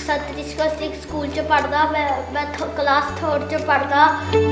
सतरिश्का Sikh school च पढ़दा मैं क्लास 3rd च पढ़दा।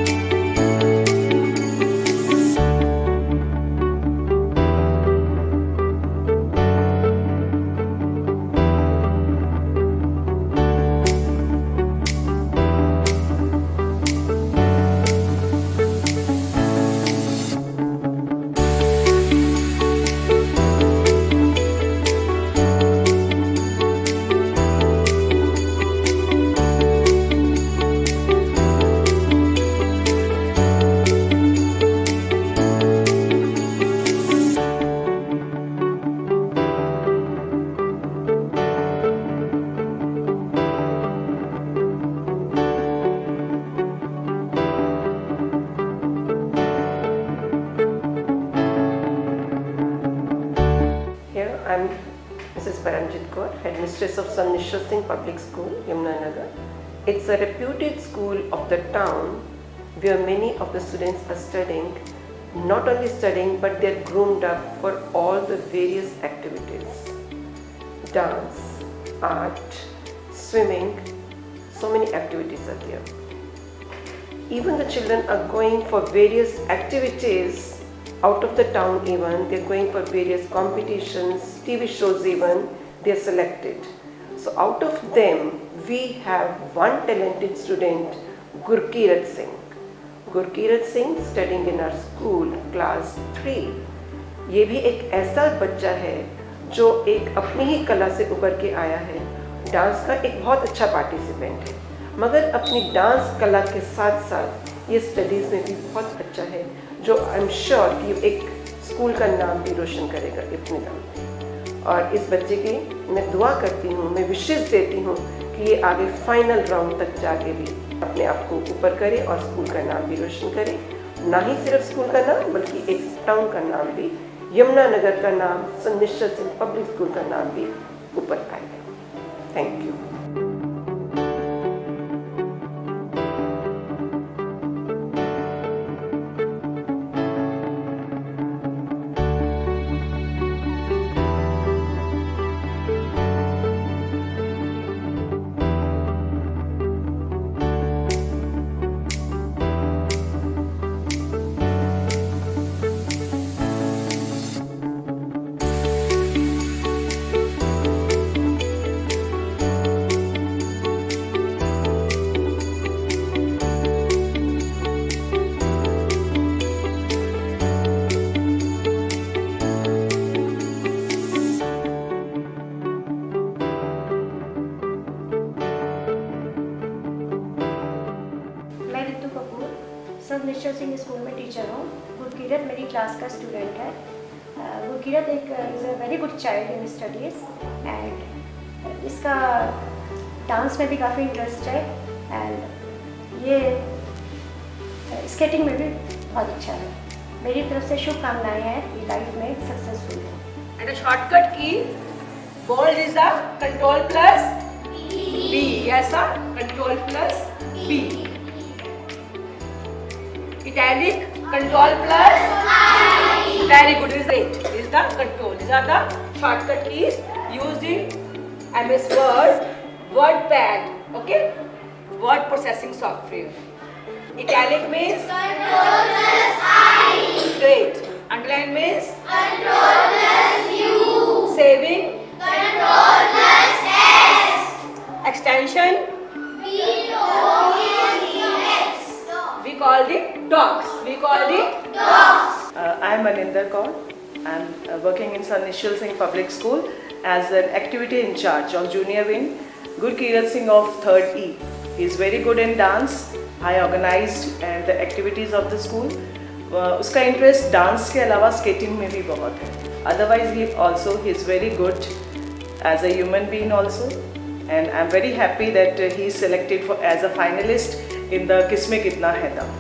I'm Mrs. Paramjit Kaur, Headmistress of St. Nishal Singh Public School, Yamunanagar. It's a reputed school of the town where many of the students are studying, not only studying but they're groomed up for all the various activities. Dance, art, swimming, so many activities are there. Even the children are going for various activities out of the town even, they're going for various competitions, TV shows even, they're selected. So out of them, we have one talented student, Gurkirat Singh. Gurkirat Singh studying in our school, class 3. ये भी एक ऐसा बच्चा है जो एक अपनी ही कला से उभर के आया है। डांस का एक बहुत अच्छा पार्टिसिपेंट है, मगर अपनी डांस कला के साथ साथ ये स्टडीज़ में भी बहुत अच्छा है, जो आई एम श्योर कि एक स्कूल का नाम भी रोशन करेगा इतने दम। और इस बच्चे की मैं दुआ करती हूँ, मैं विशेष देती हूँ कि ये आगे फाइनल राउंड तक जाके भी अपने आप को ऊपर करे और स्कूल का नाम भी रोशन करे। ना ही सिर्फ स्कूल का नाम बल्कि एक टाउन का नाम भी, यमुनानगर का नाम, संत निश्चल सिंह पब्लिक स्कूल का नाम भी ऊपर आएगा। Thank you. Sant Nishchal Singh school में टीचर हूँ। गुरकीरत मेरी क्लास का स्टूडेंट है। गुरकीरत एक is a very good child in studies and इसका डांस में भी काफ़ी इंटरेस्ट है एंड ये स्केटिंग में भी बहुत अच्छा है। मेरी तरफ से शुभकामनाएं हैं कि लाइफ में सक्सेसफुल हो। And a shortcut key, bold is the control plus B. Yes, sir. Control plus B. Italic, control plus I. Very good. Is great. Is the control. These are the shortcut keys used in MS Word, WordPad. Okay. Word processing software. Italic means control plus I. Great. Underline means control plus U. Saving. Control plus S. Extension. B-O-X. We call the dogs. We call the Dogs. I am Maninder Kaur. I am working in St. Nishal Singh Public School as an activity in charge of junior wing. Gurkirat Singh of 3rd E. He is very good in dance, high organized and the activities of the school. उसका interest dance के अलावा skating में भी बहुत है। Otherwise he also he is very good as a human being also and I am very happy that he is selected for as a finalist in the किस्में कितना है दम।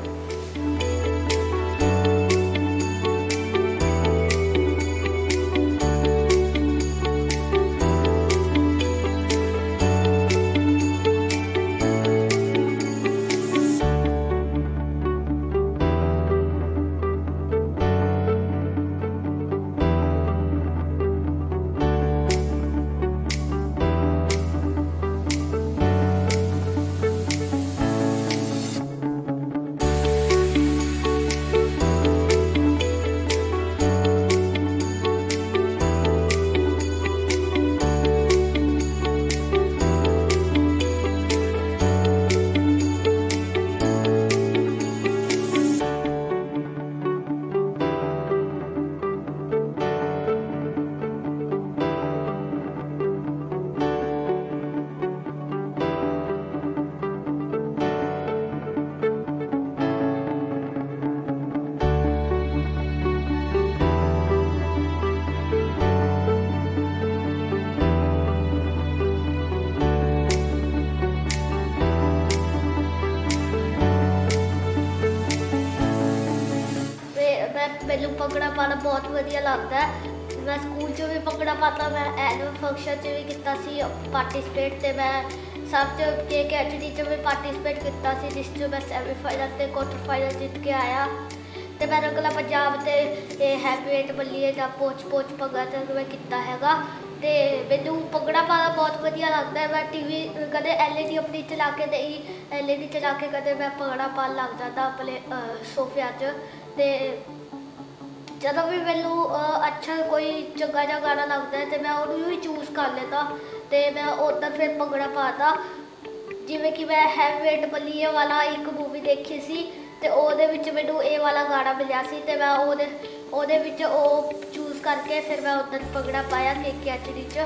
ਮੈਨੂੰ ਭੰਗੜਾ ਪਾਉਣਾ ਬਹੁਤ ਵਧੀਆ ਲੱਗਦਾ ਹੈ। ਮੈਂ ਸਕੂਲ 'ਚ ਵੀ ਭੰਗੜਾ ਪਾਤਾ, ਮੈਂ ਐਨੂਅਲ ਫੰਕਸ਼ਨ 'ਚ ਵੀ ਕੀਤਾ ਸੀ ਪਾਰਟੀਸਪੇਟ, ਤੇ ਮੈਂ ਸਭ 'ਚ KKHD 'ਚ ਵੀ ਪਾਰਟੀਸਪੇਟ ਕੀਤਾ ਸੀ, ਜਿਸ 'ਚ ਮੈਂ ਸੈਮੀਫਾਈਨਲ ਤੇ ਕੁਆਟਰ ਫਾਈਨਲ ਜਿੱਤ ਕੇ ਆਇਆ। ਤੇ ਮੈਂ ਰੰਗਲਾ ਪੰਜਾਬ ਤੇ ਇਹ ਹੈਵੀਵੇਟ ਬੱਲੀਏ ਜਾਂ ਪੋਚ ਭੰਗੜਾ ਤੇ ਮੈਂ ਕੀਤਾ ਹੈਗਾ। ਤੇ ਮੈਨੂੰ ਭੰਗੜਾ ਪਾਉਣਾ ਬਹੁਤ ਵਧੀਆ ਲੱਗਦਾ ਹੈ। ਮੈਂ TV ਕਦੇ LED ਆਪਣੀ ਚਲਾ ਕੇ LED ਚਲਾ ਕੇ ਕਦੇ ਮੈਂ ਭੰਗੜਾ ਪਾਉਣ ਲੱਗ ਜਾਂਦਾ ਆਪਣੇ ਸੋਫਿਆਂ 'ਚ। ਤੇ ਜਦੋਂ ਵੀ ਮੈਨੂੰ ਅੱਛਾ ਕੋਈ ਚੰਗਾ ਜਿਹਾ ਗਾਣਾ ਲੱਗਦਾ ਹੈ ਤੇ ਮੈਂ ਉਹਨੂੰ ਹੀ ਚੂਜ਼ ਕਰ ਲੈਂਦਾ ਤੇ ਮੈਂ ਉੱਧਰ ਫਿਰ ਭੰਗੜਾ ਪਾਤਾ। ਜਿਵੇਂ ਕਿ ਮੈਂ ਹੈਵੀਵੇਟ ਬੱਲੀਏ ਵਾਲਾ ਇੱਕ ਮੂਵੀ ਦੇਖੀ ਸੀ ਤੇ ਉਹਦੇ ਵਿੱਚ ਮੈਨੂੰ ਇਹ ਵਾਲਾ ਗਾਣਾ ਮਿਲਿਆ ਸੀ ਤੇ ਮੈਂ ਉਹਦੇ ਵਿੱਚ ਉਹ ਚੂਜ਼ ਕਰਕੇ ਫਿਰ ਮੈਂ ਉੱਧਰ ਭੰਗੜਾ ਪਾਇਆ KKHD 'ਚ।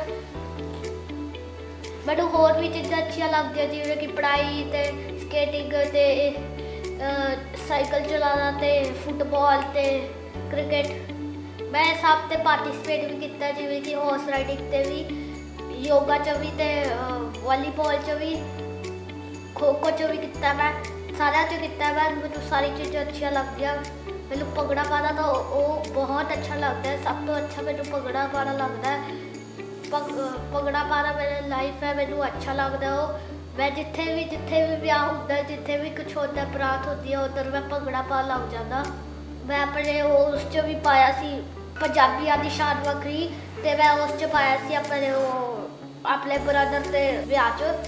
ਮੈਨੂੰ ਹੋਰ ਵੀ ਚੀਜ਼ਾਂ ਅੱਛੀਆਂ ਲੱਗਦੀਆਂ ਜਿਵੇਂ ਕਿ ਪੜ੍ਹਾਈ ਤੇ ਸਕੇਟਿੰਗ ਤੇ ਸਾਈਕਲ ਚਲਾਉਣਾ ਤੇ ਫੁੱਟਬਾਲ ਤੇ ਕ੍ਰਿਕਟ। ਮੈਂ ਸਭ 'ਤੇ ਪਾਰਟੀਸਪੇਟ ਵੀ ਕੀਤਾ ਜਿਵੇਂ ਕਿ ਹਾਰਸ ਰਾਈਡਿੰਗ 'ਤੇ ਵੀ, ਯੋਗਾ 'ਚ ਵੀ ਤੇ ਵਾਲੀਬਾਲ 'ਚ ਵੀ, ਖੋ-ਖੋ 'ਚ ਵੀ ਕੀਤਾ। ਮੈਂ ਸਾਰਿਆਂ 'ਚ ਕੀਤਾ। ਮੈਨੂੰ ਸਾਰੀ ਚੀਜ਼ਾਂ ਅੱਛੀਆਂ ਲੱਗਦੀਆਂ। ਮੈਨੂੰ ਭੰਗੜਾ ਪਾਉਣਾ ਤਾਂ ਉਹ ਬਹੁਤ ਅੱਛਾ ਲੱਗਦਾ ਹੈ। ਸਭ ਤੋਂ ਅੱਛਾ ਮੈਨੂੰ ਭੰਗੜਾ ਪਾਉਣਾ ਲੱਗਦਾ ਹੈ। ਭੰਗੜਾ ਪਾਉਣਾ ਮੇਰੀ ਲਾਈਫ ਹੈ, ਮੈਨੂੰ ਅੱਛਾ ਲੱਗਦਾ ਉਹ। ਮੈਂ ਜਿੱਥੇ ਵੀ ਵਿਆਹ ਹੁੰਦਾ, ਜਿੱਥੇ ਵੀ ਕੁਛ ਹੁੰਦਾ, ਬਰਾਤ ਹੁੰਦੀ ਹੈ, ਉੱਧਰ ਮੈਂ ਭੰਗੜਾ ਪਾਉਣ ਲੱਗ ਜਾਂਦਾ। ਮੈਂ ਆਪਣੇ ਉਸ 'ਚ ਵੀ ਪਾਇਆ ਸੀ ਪੰਜਾਬੀਆਂ ਦੀ ਸ਼ਾਨ ਵੱਖਰੀ, ਤੇ ਮੈਂ ਉਸ 'ਚ ਪਾਇਆ ਸੀ ਆਪਣੇ ਬ੍ਰਦਰ ਦੇ ਵਿਆਹ 'ਚ।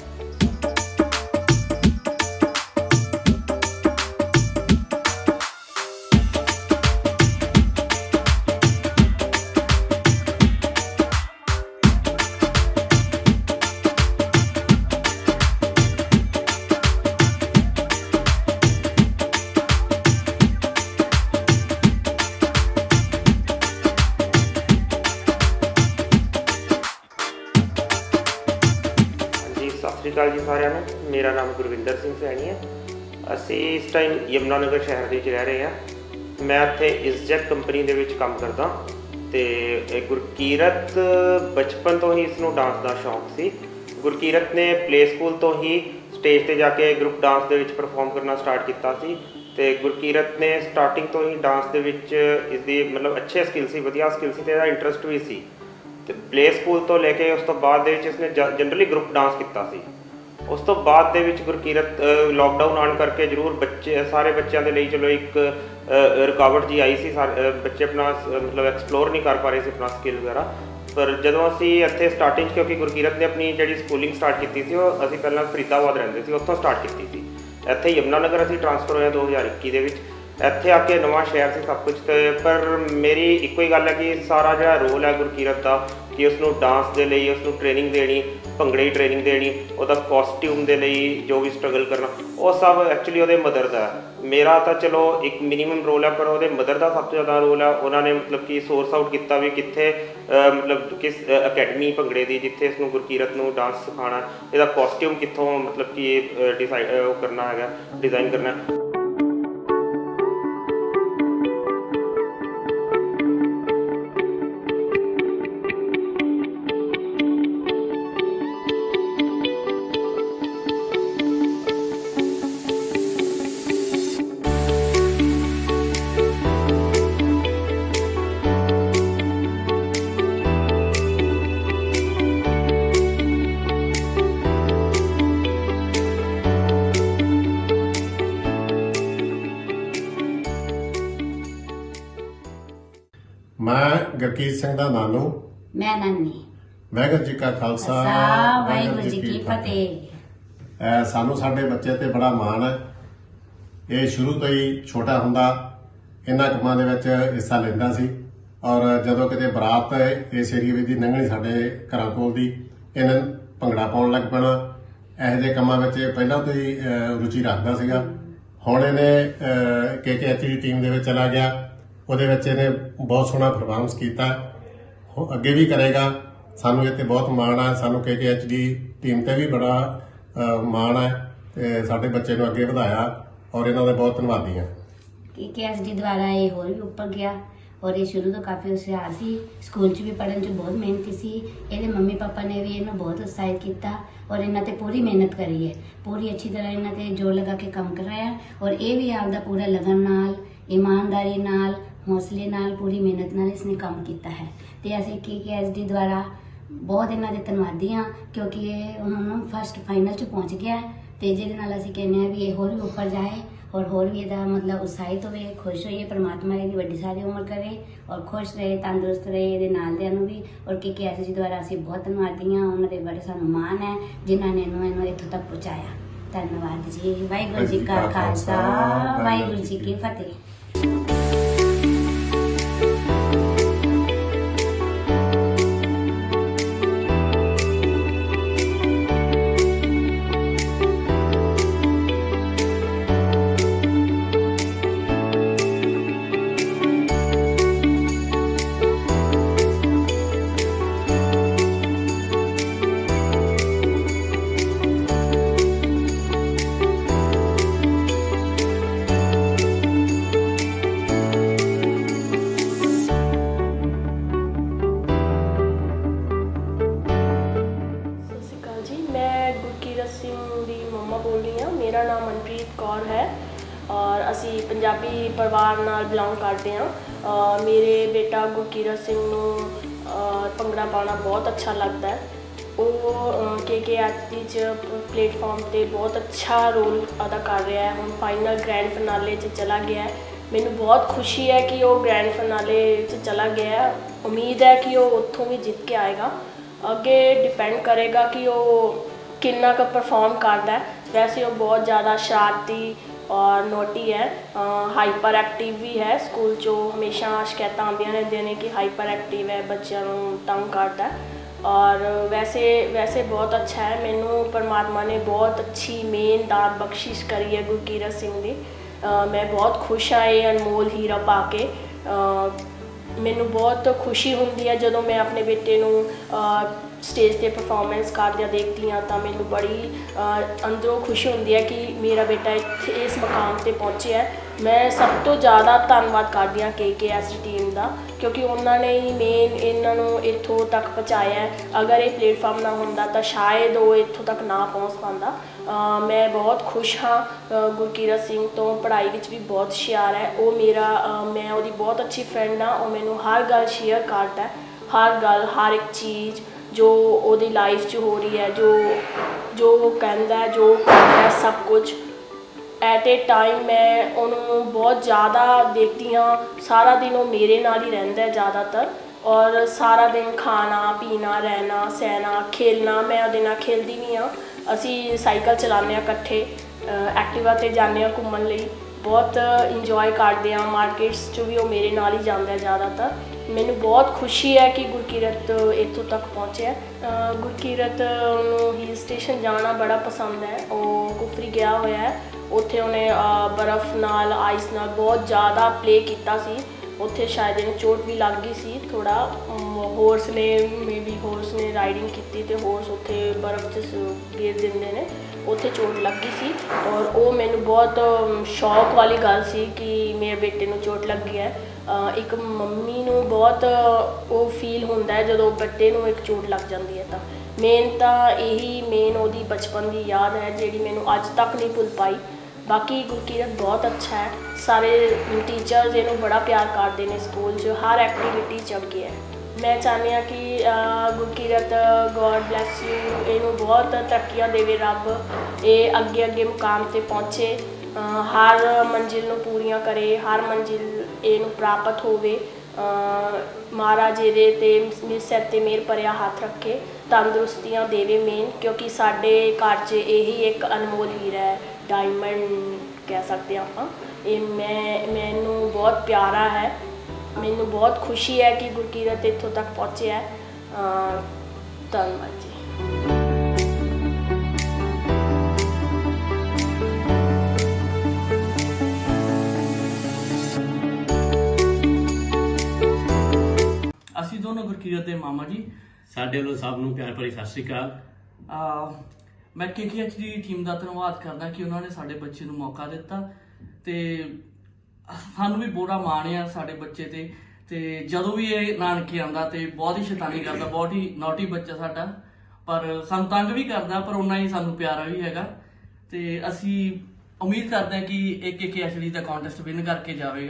ਸਤਿ ਸ਼੍ਰੀ ਅਕਾਲ ਜੀ ਸਾਰਿਆਂ ਨੂੰ। ਮੇਰਾ ਨਾਮ ਗੁਰਵਿੰਦਰ ਸਿੰਘ ਸੈਣੀ ਹੈ। ਅਸੀਂ ਇਸ ਟਾਈਮ ਯਮੁਨਾ ਨਗਰ ਸ਼ਹਿਰ ਦੇ ਵਿੱਚ ਰਹਿ ਰਹੇ ਹਾਂ। ਮੈਂ ਇੱਥੇ ਇਸਜੈਕ ਕੰਪਨੀ ਦੇ ਵਿੱਚ ਕੰਮ ਕਰਦਾ ਅਤੇ ਗੁਰਕੀਰਤ ਬਚਪਨ ਤੋਂ ਹੀ ਇਸ ਨੂੰ ਡਾਂਸ ਦਾ ਸ਼ੌਂਕ ਸੀ। ਗੁਰਕੀਰਤ ਨੇ ਪਲੇ ਸਕੂਲ ਤੋਂ ਹੀ ਸਟੇਜ 'ਤੇ ਜਾ ਕੇ ਗਰੁੱਪ ਡਾਂਸ ਦੇ ਵਿੱਚ ਪਰਫੋਰਮ ਕਰਨਾ ਸਟਾਰਟ ਕੀਤਾ ਸੀ ਅਤੇ ਗੁਰਕੀਰਤ ਨੇ ਸਟਾਰਟਿੰਗ ਤੋਂ ਹੀ ਡਾਂਸ ਦੇ ਵਿੱਚ ਇਸਦੀ ਮਤਲਬ ਅੱਛੇ ਸਕਿੱਲ ਸੀ, ਵਧੀਆ ਸਕਿੱਲ ਸੀ ਅਤੇ ਇਹਦਾ ਇੰਟਰਸਟ ਵੀ ਸੀ। ਅਤੇ ਪਲੇ ਸਕੂਲ ਤੋਂ ਲੈ ਕੇ ਉਸ ਤੋਂ ਬਾਅਦ ਦੇ ਵਿੱਚ ਇਸਨੇ ਜਨਰਲੀ ਗਰੁੱਪ ਡਾਂਸ ਕੀਤਾ ਸੀ। ਉਸ ਤੋਂ ਬਾਅਦ ਦੇ ਵਿੱਚ ਗੁਰਕੀਰਤ ਲੋਕਡਾਊਨ ਆਉਣ ਕਰਕੇ ਜ਼ਰੂਰ ਸਾਰੇ ਬੱਚਿਆਂ ਦੇ ਲਈ ਚਲੋ ਇੱਕ ਰੁਕਾਵਟ ਜੀ ਆਈ ਸੀ। ਬੱਚੇ ਆਪਣਾ ਮਤਲਬ ਐਕਸਪਲੋਰ ਨਹੀਂ ਕਰ ਪਾ ਰਹੇ ਸੀ ਆਪਣਾ ਸਕਿੱਲ ਵਗੈਰਾ। ਪਰ ਜਦੋਂ ਅਸੀਂ ਇੱਥੇ ਸਟਾਰਟਿੰਗ 'ਚ, ਕਿਉਂਕਿ ਗੁਰਕੀਰਤ ਨੇ ਆਪਣੀ ਜਿਹੜੀ ਸਕੂਲਿੰਗ ਸਟਾਰਟ ਕੀਤੀ ਸੀ ਉਹ ਅਸੀਂ ਪਹਿਲਾਂ ਫਰੀਦਾਬਾਦ ਰਹਿੰਦੇ ਸੀ, ਉੱਥੋਂ ਸਟਾਰਟ ਕੀਤੀ ਸੀ। ਇੱਥੇ ਯਮੁਨਾ ਨਗਰ ਅਸੀਂ ਟ੍ਰਾਂਸਫਰ ਹੋਇਆ 2021 ਦੇ ਵਿੱਚ। ਇੱਥੇ ਆ ਕੇ ਨਵਾਂ ਸ਼ਹਿਰ ਸੀ ਸਭ ਕੁਝ। ਅਤੇ ਪਰ ਮੇਰੀ ਇੱਕੋ ਹੀ ਗੱਲ ਹੈ ਕਿ ਸਾਰਾ ਜਿਹੜਾ ਰੋਲ ਹੈ ਗੁਰਕੀਰਤ ਦਾ, ਕਿ ਉਸਨੂੰ ਡਾਂਸ ਦੇ ਲਈ ਉਸਨੂੰ ਟ੍ਰੇਨਿੰਗ ਦੇਣੀ, ਭੰਗੜੇ ਦੀ ਟ੍ਰੇਨਿੰਗ ਦੇਣੀ, ਉਹਦਾ ਕੋਸਟਿਊਮ ਦੇ ਲਈ ਜੋ ਵੀ ਸਟਰਗਲ ਕਰਨਾ, ਉਹ ਸਭ ਐਕਚੁਅਲੀ ਉਹਦੇ ਮਦਰ ਦਾ ਹੈ। ਮੇਰਾ ਤਾਂ ਚਲੋ ਇੱਕ ਮਿਨੀਮਮ ਰੋਲ ਹੈ, ਪਰ ਉਹਦੇ ਮਦਰ ਦਾ ਸਭ ਤੋਂ ਜ਼ਿਆਦਾ ਰੋਲ ਹੈ। ਉਹਨਾਂ ਨੇ ਮਤਲਬ ਕਿ ਸੋਰਸ ਆਊਟ ਕੀਤਾ ਵੀ ਕਿੱਥੇ ਮਤਲਬ ਕਿਸ ਅਕੈਡਮੀ ਭੰਗੜੇ ਦੀ ਜਿੱਥੇ ਇਸਨੂੰ ਗੁਰਕੀਰਤ ਨੂੰ ਡਾਂਸ ਸਿਖਾਉਣਾ, ਇਹਦਾ ਕੋਸਟਿਊਮ ਕਿੱਥੋਂ ਮਤਲਬ ਕਿ ਉਹ ਕਰਨਾ ਹੈਗਾ, ਡਿਜ਼ਾਈਨ ਕਰਨਾ। मैं गुरकीरत सिंह दा नानू, मैं नानी। वाहिगुरू जी का खालसा, वाहिगुरू जी की फतेह। सानू साडे बच्चे ते बड़ा माण है। ये शुरू तो ही छोटा हुंदा इन्हां कामां दे विच हिस्सा लैंदा सी और जदों किते बरात इस एरिए दी लंघणी साडे घरां कोल दी, इन्हां भंगड़ा पाउण लग पैणा। ਇਹੋ ਜਿਹੇ ਕੰਮਾਂ ਵਿੱਚ ਪਹਿਲਾਂ ਤੋਂ ਹੀ ਰੁਚੀ ਰੱਖਦਾ ਸੀਗਾ। ਹੁਣ ਇਹਨੇ KKHD ਟੀਮ ਦੇ ਵਿੱਚ ਚਲਾ ਗਿਆ, ਉਹਦੇ ਵਿੱਚ ਇਹਨੇ ਬਹੁਤ ਸੋਹਣਾ ਪਰਫਾਰਮੈਂਸ ਕੀਤਾ, ਅੱਗੇ ਵੀ ਕਰੇਗਾ। ਸਾਨੂੰ ਇਹ 'ਤੇ ਬਹੁਤ ਮਾਣ ਹੈ, ਸਾਨੂੰ KKHD ਟੀਮ 'ਤੇ ਵੀ ਬੜਾ ਮਾਣ ਹੈ ਤੇ ਸਾਡੇ ਬੱਚੇ ਨੂੰ ਅੱਗੇ ਵਧਾਇਆ ਔਰ ਇਹਨਾਂ ਦੇ ਬਹੁਤ ਧੰਨਵਾਦੀ ਹਾਂ। KKHD ਦੁਆਰਾ ਇਹ ਹੋਰ ਵੀ ਉੱਪਰ ਗਿਆ ਔਰ ਇਹ ਸ਼ੁਰੂ ਤੋਂ ਕਾਫੀ ਹੁਸ਼ਿਆਰ ਸੀ। ਸਕੂਲ 'ਚ ਵੀ ਪੜ੍ਹਨ 'ਚ ਬਹੁਤ ਮਿਹਨਤੀ ਸੀ। ਇਹਦੇ ਮੰਮੀ ਪਾਪਾ ਨੇ ਵੀ ਇਹਨੂੰ ਬਹੁਤ ਉਤਸ਼ਾਹਿਤ ਕੀਤਾ ਔਰ ਇਹਨਾਂ ਤੇ ਪੂਰੀ ਮਿਹਨਤ ਕਰੀ ਹੈ, ਪੂਰੀ ਅੱਛੀ ਤਰ੍ਹਾਂ ਇਹਨਾਂ ਤੇ ਜੋਰ ਲਗਾ ਕੇ ਕੰਮ ਕਰਾਇਆ ਔਰ ਇਹ ਵੀ ਆਪਦਾ ਪੂਰਾ ਲਗਨ ਨਾਲ, ईमानदारी नाल ਹੌਸਲੇ ਨਾਲ ਪੂਰੀ ਮਿਹਨਤ ਨਾਲ ਇਸਨੇ ਕੰਮ ਕੀਤਾ ਹੈ ਤੇ ਅਸੀਂ KKSD ਦੁਆਰਾ ਬਹੁਤ ਇਹਨਾਂ ਦੇ ਧੰਨਵਾਦੀ ਹਾਂ ਕਿਉਂਕਿ ਇਹ ਹੁਣ ਫਸਟ ਫਾਈਨਲ 'ਚ ਪਹੁੰਚ ਗਿਆ ਤੇ ਜਿਹਦੇ ਨਾਲ ਅਸੀਂ ਕਹਿੰਦੇ ਹਾਂ ਵੀ ਇਹ ਹੋਰ ਵੀ ਉੱਪਰ ਜਾਏ और होर भी ਇਹਦਾ ਮਤਲਬ ਉਤਸ਼ਾਹਿਤ ਹੋਵੇ, खुश ਹੋਈਏ, परमात्मा ਇਹਦੀ ਵੱਡੀ सारी उम्र करे और खुश रहे, तंदुरुस्त रहे ਇਹਦੇ ਨਾਲਦਿਆਂ ਨੂੰ ਵੀ। और KKSD ਦੁਆਰਾ ਅਸੀਂ ਬਹੁਤ ਧੰਨਵਾਦੀ ਹਾਂ, ਉਹਨਾਂ ਦੇ ਬੜੇ ਸਾਨੂੰ ਮਾਣ ਹੈ ਜਿਨ੍ਹਾਂ ਨੇ ਇਹਨੂੰ ਇੱਥੋਂ ਤੱਕ ਪਹੁੰਚਾਇਆ। ਧੰਨਵਾਦ ਜੀ। ਵਾਹਿਗੁਰੂ ਜੀ ਕਾ ਖਾਲਸਾ, ਵਾਹਿਗੁਰੂ ਜੀ ਕੀ ਫਤਿਹ। मेरा नाम मनप्रीत कौर है और असी पंजाबी परिवार नाल बिलोंग करते हैं। मेरे बेटा गुरकीरत सिंह नूं भंगड़ा पाना बहुत अच्छा लगता है। वो KKSD प्लेटफॉर्म ते बहुत अच्छा रोल अदा कर रहा है। हुण फाइनल ग्रैंड फिनाले चला गया है। मैनूं बहुत खुशी है कि वो ग्रैंड फिनाले चला गया है। उम्मीद है कि वो उत्थों भी जित के आएगा। अगे डिपेंड करेगा कि वो कितना का परफॉर्म करता है। वैसे वो बहुत ज़्यादा शरारती और नोटी है, हाइपर एक्टिव भी है। स्कूल चो हमेशा शिकायत आंदियां रहंदियां ने कि हाइपर एक्टिव है, बच्चों नूं तंग करता है। और वैसे बहुत अच्छा है। मैनू परमात्मा ने बहुत अच्छी मेन दात बख्शिश करी है गुरकीरत सिंह दी। मैं बहुत खुश हाँ ये अनमोल हीरा पा के। मैनू बहुत खुशी होंदी है जदों मैं अपने बेटे नूं स्टेज ते परफॉर्मेंस करदियां देखती हाँ तो मैनू बड़ी अंदरों खुशी होंदी है कि मेरा बेटा इस मुकाम ते पहुँचे है। मैं सब तो ज़्यादा धन्नवाद करदी हाँ KKSD टीम का, क्योंकि उन्होंने ही मेन इन्हों इत्थों तक पहुँचाया है। अगर ये प्लेटफॉर्म ना होंदा तो शायद वो इत्थों तक ना पहुँच पाता। मैं बहुत खुश हाँ गुरकीरत सिंह तो। पढ़ाई विच भी बहुत हुशियार है वो। मैं उसकी बहुत अच्छी फ्रेंड हाँ। वो मैनू हर गल शेयर करता है, हर गल, हर एक चीज़ जो वो लाइफ च हो रही है, जो वो कहता है, जो करता है, सब कुछ एट ए टाइम मैं उन्होंने बहुत ज़्यादा देखती हाँ। सारा दिन वो मेरे नाल ही रहता है ज़्यादातर, और सारा दिन खाना पीना, रहना, सहना, खेलना। मैं उसदे नाल खेलदी भी हाँ। असी साइकिल चलाने इकट्ठे, एक्टिवा ते जाने घूमन लई, बहुत इंजॉय करते हैं। मार्केट्स चो भी वो मेरे नाल ही जाता है ज़्यादातर। मैनू बहुत खुशी है कि गुरकीरत इत्थों तक पहुँचे है। गुरकीरत नूं हिल स्टेशन जाना बड़ा पसंद है। वो कुफरी गया हुआ है, उत्थे उन्हें बर्फ़ नाल, आइस नाल बहुत ज़्यादा प्ले किया सी। उत्थे शायद इन्हें चोट भी लग गई सी थोड़ा। होर्स ने होर्स ने राइडिंग की तो होर्स उत्थे बर्फ़ च गिर देंदे ने, उत्थे चोट लग गई सी। और वो मैनू बहुत शौक वाली गल सी कि मेरे बेटे नूं चोट लग गई है। एक मम्मी नूं बहुत वो फील होंदा है जदों बच्चे नूं एक चोट लग जाती है। तो यही मेन ओदी बचपन की याद है जिहड़ी मैनू अज तक नहीं भुल पाई। बाकी गुरकीरत बहुत अच्छा है। सारे टीचर्स इनू बड़ा प्यार करते हैं। स्कूल च हर एक्टिविटी च अगे है। मैं चाहती हाँ कि गुरकीरत गॉड ब्लैस यू, इनू बहुत तरक्कियां देवे रब, ये अगे अगे मुकाम ते पहुँचे, हर मंजिल नू पूरियां करे, हर मंजिल इनू प्राप्त होवे। महाराज ये सिर ते मेहर भरिया हाथ रखे, तंदुरुस्तियां देवे मेन, क्योंकि साडे घर च यही एक अनमोल हीरा है, डायमंड कह सकते हैं आप। ये मैनू बहुत प्यारा है। मैनू बहुत खुशी है कि गुरकीरत इत्थों तक पहुँचे है। धन्यवाद जी। ਅਸੀਂ ਦੋਨੋਂ ਗੁਰਕੀਰਤ ਦੇ ਮਾਮਾ ਜੀ। ਸਾਡੇ ਵੱਲੋਂ ਸਭ ਨੂੰ ਪਿਆਰ ਭਰੀ ਸਤਿ ਸ਼੍ਰੀ ਅਕਾਲ। ਮੈਂ KKSD ਟੀਮ ਦਾ ਧੰਨਵਾਦ ਕਰਦਾ ਕਿ ਉਹਨਾਂ ਨੇ ਸਾਡੇ ਬੱਚੇ ਨੂੰ ਮੌਕਾ ਦਿੱਤਾ ਤੇ ਸਾਨੂੰ ਵੀ ਬੜਾ ਮਾਣ ਆ ਸਾਡੇ ਬੱਚੇ ਤੇ ਜਦੋਂ ਵੀ ਇਹ ਨਾਨਕੇ ਆਉਂਦਾ ਤੇ ਬਹੁਤ ਹੀ ਸ਼ੈਤਾਨੀ ਕਰਦਾ, ਬਹੁਤ ਹੀ ਨੌਟੀ ਬੱਚਾ ਸਾਡਾ, ਪਰ ਸਾਨੂੰ ਤੰਗ ਵੀ ਕਰਦਾ, ਪਰ ਉਹਨਾਂ ਹੀ ਸਾਨੂੰ ਪਿਆਰਾ ਵੀ ਹੈਗਾ। ਤੇ ਅਸੀਂ ਉਮੀਦ ਕਰਦੇ ਹਾਂ ਕਿ ਇਹ KKSD ਦਾ ਕੰਟੈਸਟ ਵਿਨ ਕਰਕੇ ਜਾਵੇਗਾ।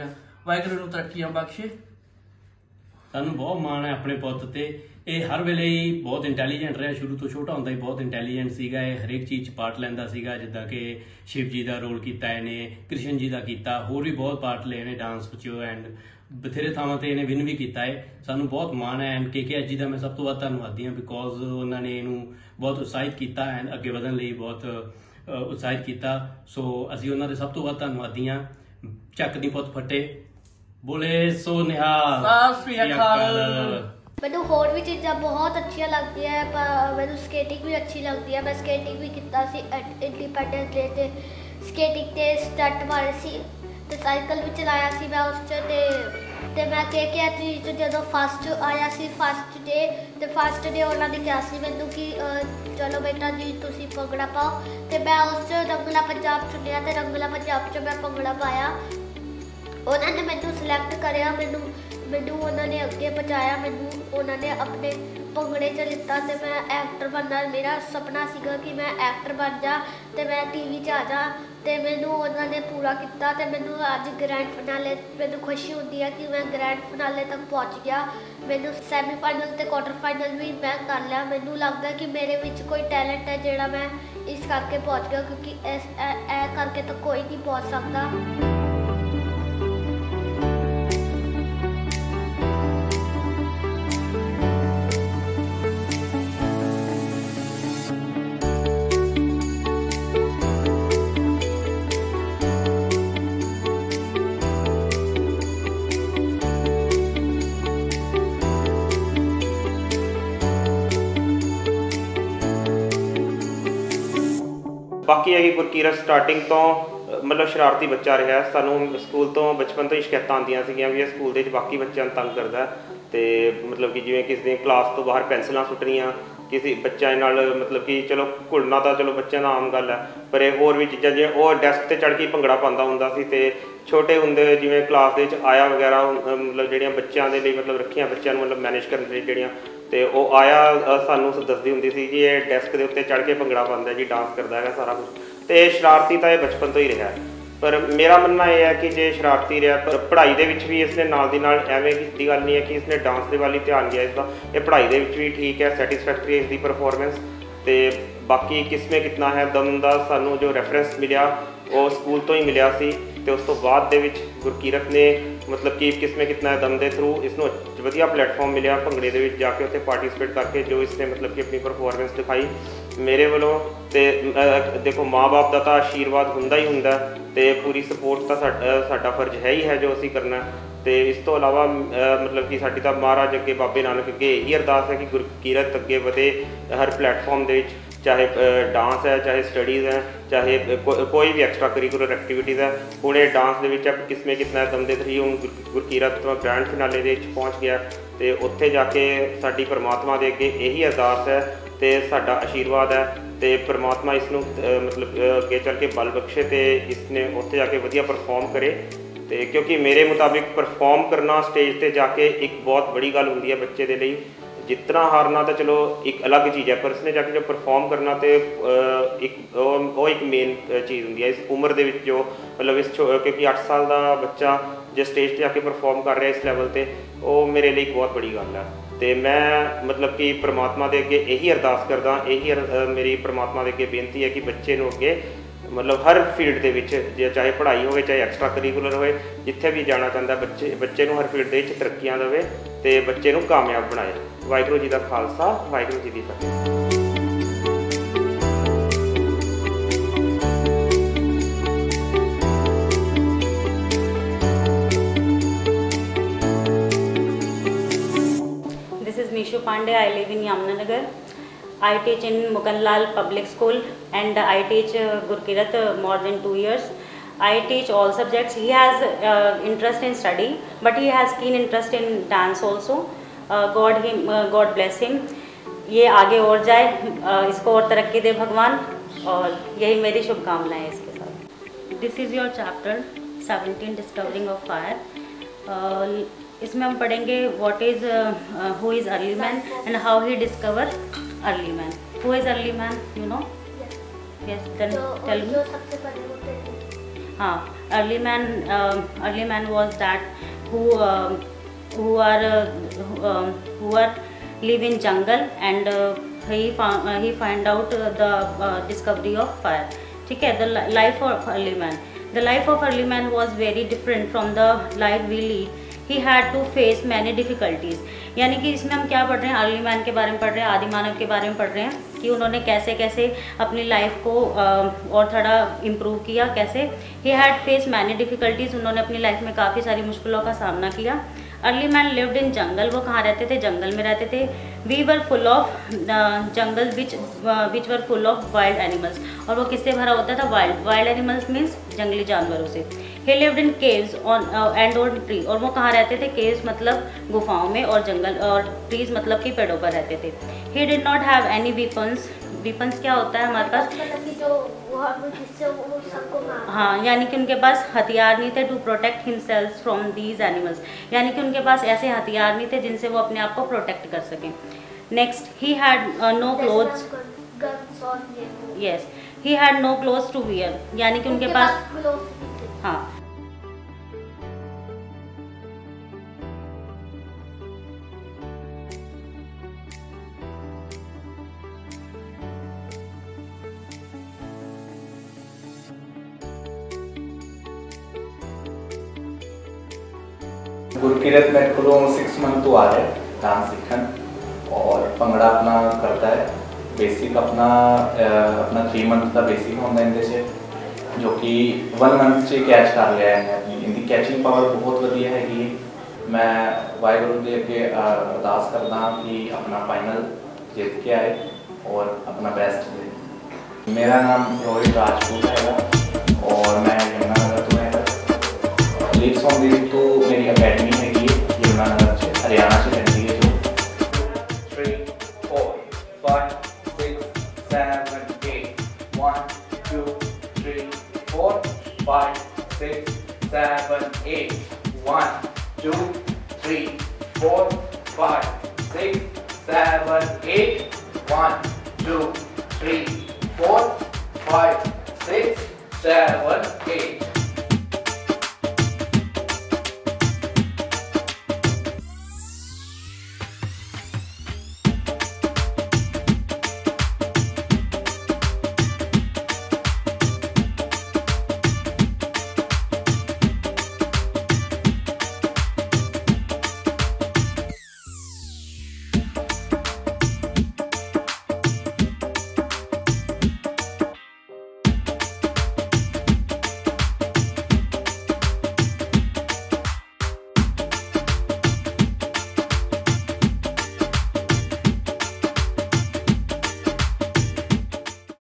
ਵਾਹਿਗੁਰੂ ਨੂੰ ਤਰੱਕੀਆਂ ਬਖਸ਼ੇ। ਸਾਨੂੰ ਬਹੁਤ ਮਾਣ ਹੈ ਆਪਣੇ ਪੁੱਤ ਤੇ। ਇਹ ਹਰ ਵੇਲੇ ਹੀ ਬਹੁਤ ਇੰਟੈਲੀਜੈਂਟ ਰਿਹਾ, ਸ਼ੁਰੂ ਤੋਂ ਛੋਟਾ ਹੁੰਦਾ ਹੀ ਬਹੁਤ ਇੰਟੈਲੀਜੈਂਟ ਸੀਗਾ। ਇਹ ਹਰੇਕ ਚੀਜ਼ 'ਚ ਪਾਰਟ ਲੈਂਦਾ ਸੀਗਾ, ਜਿੱਦਾਂ ਕਿ ਸ਼ਿਵ ਜੀ ਦਾ ਰੋਲ ਕੀਤਾ ਇਹਨੇ, ਕ੍ਰਿਸ਼ਨ ਜੀ ਦਾ ਕੀਤਾ, ਹੋਰ ਵੀ ਬਹੁਤ ਪਾਰਟ ਲਏ ਨੇ ਡਾਂਸ ਵਿੱਚ ਐਂਡ ਬਥੇਰੇ ਥਾਵਾਂ ਤੇ ਇਹਨੇ ਵਿਨ ਵੀ ਕੀਤਾ ਹੈ। ਸਾਨੂੰ ਬਹੁਤ ਮਾਣ ਹੈ ਐਂਡ KKS ਜੀ ਦਾ ਮੈਂ ਸਭ ਤੋਂ ਵੱਧ ਧੰਨਵਾਦੀ ਹਾਂ, ਬਿਕੋਜ਼ ਉਹਨਾਂ ਨੇ ਇਹਨੂੰ ਬਹੁਤ ਉਤਸ਼ਾਹਿਤ ਕੀਤਾ ਐਂਡ ਅੱਗੇ ਵਧਣ ਲਈ ਬਹੁਤ ਉਤਸ਼ਾਹਿਤ ਕੀਤਾ। ਸੋ ਅਸੀਂ ਉਹਨਾਂ ਦੇ ਸਭ ਤੋਂ ਵੱਧ ਧੰਨਵਾਦੀ ਹਾਂ। ਚੱਕ ਦੀ ਪੁੱਤ ਫੱਟੇ, ਬੋਲੇ ਸੋ ਨਿਹਾਲ, ਸਤਿ ਸ੍ਰੀ ਅਕਾਲ। ਮੈਨੂੰ ਹੋਰ ਵੀ ਚੀਜ਼ਾਂ ਬਹੁਤ ਅੱਛੀਆਂ ਲੱਗਦੀਆਂ ਹੈ, ਪਰ ਮੈਨੂੰ ਸਕੇਟਿੰਗ ਵੀ ਅੱਛੀ ਲੱਗਦੀ ਹੈ। ਮੈਂ ਸਕੇਟਿੰਗ ਵੀ ਕੀਤਾ ਸੀ ਇੰਡੀਪੈਂਡੈਂਸ ਡੇ ਤੇ, ਸਕੇਟਿੰਗ ਤੇ ਸਟੰਟ ਮਾਰੇ ਸੀ ਤੇ ਸਾਈਕਲ ਵੀ ਚਲਾਇਆ ਸੀ ਮੈਂ ਉਸ 'ਚ। ਤੇ ਮੈਂ KKS ਜੀ 'ਚ ਜਦੋਂ ਫਸਟ ਆਇਆ ਸੀ ਫਸਟ ਡੇ ਉਹਨਾਂ ਨੇ ਕਿਹਾ ਸੀ ਮੈਨੂੰ ਕਿ ਚਲੋ ਬੇਟਾ ਜੀ ਤੁਸੀਂ ਭੰਗੜਾ ਪਾਓ, ਤੇ ਮੈਂ ਉਸ 'ਚ ਰੰਗਲਾ ਪੰਜਾਬ ਚੁਣਿਆ ਤੇ ਰੰਗਲਾ ਪੰਜਾਬ 'ਚ ਮੈਂ ਭੰਗੜਾ ਪਾਇਆ। ਉਹਨਾਂ ਨੇ ਮੈਨੂੰ ਸਿਲੈਕਟ ਕਰਿਆ, ਮੈਨੂੰ ਉਹਨਾਂ ਨੇ ਅੱਗੇ ਪਹੁੰਚਾਇਆ, ਮੈਨੂੰ ਉਹਨਾਂ ਨੇ ਆਪਣੇ ਭੰਗੜੇ 'ਚ ਲਿੱਤਾ ਤੇ ਮੈਂ ਐਕਟਰ ਬਣਨਾ ਮੇਰਾ ਸੁਪਨਾ ਸੀਗਾ ਕਿ ਮੈਂ ਐਕਟਰ ਬਣ ਜਾ ਤੇ ਮੈਂ TV 'ਚ ਆ ਜਾ, ਤੇ ਮੈਨੂੰ ਉਹਨਾਂ ਨੇ ਪੂਰਾ ਕੀਤਾ। ਤੇ ਮੈਨੂੰ ਅੱਜ ਗ੍ਰੈਂਡ ਫਿਨਾਲੇ ਮੈਨੂੰ ਖੁਸ਼ੀ ਹੁੰਦੀ ਹੈ ਕਿ ਮੈਂ ਗ੍ਰੈਂਡ ਫਿਨਾਲੇ ਤੱਕ ਪਹੁੰਚ ਗਿਆ। ਮੈਨੂੰ ਸੈਮੀਫਾਈਨਲ ਤੇ ਕੁਆਟਰ ਫਾਈਨਲ ਵੀ ਮੈਂ ਕਰ ਲਿਆ। ਮੈਨੂੰ ਲੱਗਦਾ ਕਿ ਮੇਰੇ ਵਿੱਚ ਕੋਈ ਟੈਲੈਂਟ ਹੈ ਜਿਹੜਾ ਮੈਂ ਇਸ ਕਰਕੇ ਪਹੁੰਚ ਗਿਆ, ਕਿਉਂਕਿ ਇਹ ਕਰਕੇ ਤਾਂ ਕੋਈ ਨਹੀਂ ਪਹੁੰਚ ਸਕਦਾ। ਬਾਕੀ ਹੈ ਕਿ ਗੁਰਕੀਰਤ ਸਟਾਰਟਿੰਗ ਤੋਂ ਮਤਲਬ ਸ਼ਰਾਰਤੀ ਬੱਚਾ ਰਿਹਾ। ਸਾਨੂੰ ਸਕੂਲ ਤੋਂ ਬਚਪਨ ਤੋਂ ਹੀ ਸ਼ਿਕਾਇਤਾਂ ਆਉਂਦੀਆਂ ਸੀਗੀਆਂ ਵੀ ਇਹ ਸਕੂਲ ਦੇ ਵਿੱਚ ਬਾਕੀ ਬੱਚਿਆਂ ਨੂੰ ਤੰਗ ਕਰਦਾ, ਤੇ ਮਤਲਬ ਕਿ ਜਿਵੇਂ ਕਿਸੇ ਦੀ ਕਲਾਸ ਤੋਂ ਬਾਹਰ ਪੈਨਸਿਲਾਂ ਸੁੱਟਣੀਆਂ, ਕਿਸੇ ਬੱਚਿਆਂ ਨਾਲ ਮਤਲਬ ਕਿ ਚਲੋ ਘੁਲਣਾ ਤਾਂ ਚਲੋ ਬੱਚਿਆਂ ਦਾ ਆਮ ਗੱਲ ਹੈ, ਪਰ ਇਹ ਹੋਰ ਵੀ ਚੀਜ਼ਾਂ ਜਿਵੇਂ ਉਹ ਡੈਸਕ ਤੇ ਚੜ੍ਹ ਕੇ ਭੰਗੜਾ ਪਾਉਂਦਾ ਹੁੰਦਾ ਸੀ। ਤੇ ਛੋਟੇ ਹੁੰਦੇ ਜਿਵੇਂ ਕਲਾਸ ਦੇ ਵਿੱਚ ਆਇਆ ਵਗੈਰਾ ਮਤਲਬ ਜਿਹੜੀਆਂ ਬੱਚਿਆਂ ਦੇ ਲਈ ਮਤਲਬ ਰੱਖੀਆਂ ਬੱਚਿਆਂ ਨੂੰ ਮਤਲਬ ਮੈਨੇਜ ਕਰਨ ਲਈ ਜਿਹੜੀਆਂ, ਤੇ ਉਹ ਆਇਆ ਸਾਨੂੰ ਦੱਸਦੀ ਹੁੰਦੀ ਸੀ ਕਿ ਇਹ ਡੈਸਕ ਦੇ ਉੱਤੇ ਚੜ੍ਹ ਕੇ ਭੰਗੜਾ ਪਾਉਂਦਾ ਜੀ, ਡਾਂਸ ਕਰਦਾ ਹੈਗਾ ਸਾਰਾ ਕੁਝ। ਤੇ ਸ਼ਰਾਰਤੀ ਤਾਂ ਇਹ ਬਚਪਨ ਤੋਂ ਹੀ ਰਿਹਾ, ਪਰ ਮੇਰਾ ਮੰਨਣਾ ਇਹ ਹੈ ਕਿ ਜੇ ਸ਼ਰਾਰਤੀ ਰਿਹਾ ਪਰ ਪੜ੍ਹਾਈ ਦੇ ਵਿੱਚ ਵੀ ਇਸਨੇ ਨਾਲ ਦੀ ਨਾਲ ਐਵੇਂ ਦੀ ਗੱਲ ਨਹੀਂ ਹੈ ਕਿ ਇਸਨੇ ਡਾਂਸ ਦੇ ਵੱਲ ਹੀ ਧਿਆਨ ਗਿਆ ਇਸਦਾ, ਇਹ ਪੜ੍ਹਾਈ ਦੇ ਵਿੱਚ ਵੀ ਠੀਕ ਹੈ, ਸੈਟਿਸਫੈਕਟਰੀ ਹੈ ਇਸਦੀ ਪਰਫੋਰਮੈਂਸ। ਤੇ ਬਾਕੀ ਕਿਸਮੇ ਕਿਤਨਾ ਹੈ ਦਮ ਦਾ ਸਾਨੂੰ ਜੋ ਰੈਫਰੈਂਸ ਮਿਲਿਆ ਉਹ ਸਕੂਲ ਤੋਂ ਹੀ ਮਿਲਿਆ ਸੀ, ਤੇ ਉਸ ਤੋਂ ਬਾਅਦ ਦੇ ਵਿੱਚ ਗੁਰਕੀਰਤ ਨੇ ਮਤਲਬ ਕਿ ਕਿਸਮੇ ਕਿਤਨਾ ਦਮ ਦੇ ਥਰੂ ਇਸਨੂੰ ਵਧੀਆ ਪਲੇਟਫਾਰਮ ਮਿਲਿਆ ਭੰਗੜੇ ਦੇ ਵਿੱਚ ਜਾ ਕੇ ਉੱਥੇ ਪਾਰਟੀਸਪੇਟ ਕਰਕੇ, ਜੋ ਇਸਨੇ ਮਤਲਬ ਕਿ ਆਪਣੀ ਪਰਫੋਰਮੈਂਸ ਦਿਖਾਈ ਮੇਰੇ ਵੱਲੋਂ। ਤੇ ਦੇਖੋ ਮਾਂ-ਬਾਪ ਦਾ ਤਾਂ ਆਸ਼ੀਰਵਾਦ ਹੁੰਦਾ ਹੀ ਹੁੰਦਾ, ਤੇ ਪੂਰੀ ਸਪੋਰਟ ਤਾਂ ਸਾਡਾ ਫਰਜ਼ ਹੈ ਹੀ ਹੈ ਜੋ ਅਸੀਂ ਕਰਨਾ। ਤੇ ਇਸ ਤੋਂ ਇਲਾਵਾ ਮਤਲਬ ਕਿ ਸਾਡੀ ਤਾਂ ਮਹਾਰਾਜ ਅੱਗੇ ਬਾਬੇ ਨਾਨਕ ਅੱਗੇ ਇਹੀ ਅਰਦਾਸ ਹੈ ਕਿ ਗੁਰਕੀਰਤ ਅੱਗੇ ਵਧੇ ਹਰ ਪਲੇਟਫਾਰਮ ਦੇ ਵਿੱਚ, ਚਾਹੇ ਡਾਂਸ ਹੈ, ਚਾਹੇ ਸਟੱਡੀਜ਼ ਹੈ, ਚਾਹੇ ਕੋਈ ਵੀ ਐਕਸਟਰਾ ਕਰਿਕੂਲਰ ਐਕਟੀਵਿਟੀਜ਼ ਹੈ। ਹੁਣ ਇਹ ਡਾਂਸ ਦੇ ਵਿੱਚ ਕਿਸਮੇ ਕਿਤਨਾ ਦਮ ਦੇ ਥਰੀ ਹੁਣ ਗੁਰਕੀਰਤ ਗ੍ਰੈਂਡ ਫਿਨਾਲੇ ਦੇ ਵਿੱਚ ਪਹੁੰਚ ਗਿਆ, ਤੇ ਉੱਥੇ ਜਾ ਕੇ ਸਾਡੀ ਪਰਮਾਤਮਾ ਦੇ ਅੱਗੇ ਇਹੀ ਅਰਦਾਸ ਹੈ ਤੇ ਸਾਡਾ ਆਸ਼ੀਰਵਾਦ ਹੈ, ਤੇ ਪਰਮਾਤਮਾ ਇਸ ਨੂੰ ਮਤਲਬ ਅੱਗੇ ਚੱਲ ਕੇ ਬਲ ਬਖਸ਼ੇ ਤੇ ਇਸ ਨੇ ਉੱਥੇ ਜਾ ਕੇ ਵਧੀਆ ਪਰਫਾਰਮ ਕਰੇ। ਤੇ ਕਿਉਂਕਿ ਮੇਰੇ ਮੁਤਾਬਿਕ ਪਰਫਾਰਮ ਕਰਨਾ ਸਟੇਜ ਤੇ ਜਾ ਕੇ ਇੱਕ ਬਹੁਤ ਬੜੀ ਗੱਲ ਹੁੰਦੀ ਹੈ ਬੱਚੇ ਦੇ ਲਈ। ਜਿੱਤਣਾ ਹਾਰਨਾ ਤਾਂ ਚਲੋ ਇੱਕ ਅਲੱਗ ਚੀਜ਼ ਹੈ, ਪਰ ਇਸਨੇ ਜਾ ਕੇ ਜੋ ਪਰਫਾਰਮ ਕਰਨਾ ਤੇ ਇੱਕ ਮੇਨ ਚੀਜ਼ ਹੁੰਦੀ ਹੈ ਇਸ ਉਮਰ ਦੇ ਵਿੱਚ, ਜੋ ਮਤਲਬ ਇਸ ਕਿਉਂਕਿ 8 ਸਾਲ ਦਾ ਬੱਚਾ ਜੇ ਸਟੇਜ 'ਤੇ ਜਾ ਕੇ ਪਰਫਾਰਮ ਕਰ ਰਿਹਾ ਇਸ ਲੈਵਲ 'ਤੇ, ਉਹ ਮੇਰੇ ਲਈ ਇੱਕ ਬਹੁਤ ਬੜੀ ਗੱਲ ਹੈ। ਤੇ ਮੈਂ ਮਤਲਬ ਕਿ ਪਰਮਾਤਮਾ ਦੇ ਅੱਗੇ ਇਹੀ ਅਰਦਾਸ ਕਰਦਾ, ਇਹੀ ਮੇਰੀ ਪਰਮਾਤਮਾ ਦੇ ਅੱਗੇ ਬੇਨਤੀ ਹੈ ਕਿ ਬੱਚੇ ਨੂੰ ਅੱਗੇ ਮਤਲਬ ਹਰ ਫੀਲਡ ਦੇ ਵਿੱਚ, ਜੇ ਚਾਹੇ ਪੜ੍ਹਾਈ ਹੋਵੇ ਚਾਹੇ ਐਕਸਟਰਾ ਕਰਿਕੂਲਰ ਹੋਵੇ, ਜਿੱਥੇ ਵੀ ਜਾਣਾ ਚਾਹੁੰਦਾ ਬੱਚੇ ਨੂੰ ਹਰ ਫੀਲਡ ਦੇ ਵਿੱਚ ਤਰੱਕੀਆਂ ਦੇਵੇ ਤੇ ਬੱਚੇ ਨੂੰ ਕਾਮਯਾਬ ਬਣਾਏ। ਵਾਹਿਗੁਰੂ ਜੀ ਦਾ ਖਾਲਸਾ, ਵਾਹਿਗੁਰੂ ਜੀ ਦੀ ਫਤਿਹ। Nishu Pandey. I live in Yamunanagar. I teach in Mukanlal Public School and I teach Gurkirat more than 2 years. I teach all subjects. He has interest in study, but he has keen interest in dance also. God bless him. ये आगे और जाए, इसको और तरक्की दे भगवान, और यही मेरी शुभकामनाएं है इसके साथ। This is your chapter 17 Discovering of Fire. इसमें हम पढ़ेंगे what is who is early man and how he discover early man. Who is early man? You know? Yes. Then tell me. जो सबसे पहले होते हैं। early man was that who are live in jungle and he find out the discovery of fire. ठीक है, the life of early man was very different from the life we lead. He had to face many difficulties. यानी कि इसमें हम क्या पढ़ रहे हैं, अर्ली मैन के बारे में पढ़ रहे हैं, आदि मानव के बारे में पढ़ रहे हैं कि उन्होंने कैसे कैसे अपनी लाइफ को और थोड़ा इम्प्रूव किया, कैसे he had face many difficulties, उन्होंने अपनी लाइफ में काफ़ी सारी मुश्किलों का सामना किया। Early man lived in jungle, वो कहाँ रहते थे, जंगल में रहते थे। We were full of jungle which were full of wild animals, और वो किससे भरा होता था, वाइल्ड एनिमल्स मीन्स जंगली जानवरों से। He lived in caves and on tree, और वो कहाँ रहते थे, केव्स मतलब गुफाओं में, और जंगल और ट्रीज मतलब कि पेड़ों पर रहते थे। He did not have any weapons, weapons क्या होता है हमारे पास, हाँ, यानी कि उनके पास हथियार नहीं थे, to protect himself from these animals, यानी कि उनके पास ऐसे हथियार नहीं थे जिनसे वो अपने आप को प्रोटेक्ट कर सकें। Next, he had no clothes, yes, he had no clothes to wear, यानी कि उनके पास, हाँ, गुरकीरत मेरे को 6 मंथ तो आ रहे डांस सीखन और भंगड़ा अपना करता है। बेसिक अपना 3 मंथ का बेसिक होंगे इनके से, जो कि 1 मंथ से कैच कर लिया है। इनकी कैचिंग पावर बहुत वधिया हैगी। मैं वाहिगुरू के अगे अरदास करदा कि अपना फाइनल जीत के आए और अपना बेस्ट दे। मेरा नाम रोहित राजपूत है और मैं यमुनानगर तो है। लीड्स ऑन दी तो मेरी अकेडमी हैगी यमुनानगर से, हरियाणा से रहती है। जो 3 4 5 6 7 8 1 2 3 4 5 6 7 8 1 2 3 4 5 6 7 8 1 2 3 4 5 6 7 8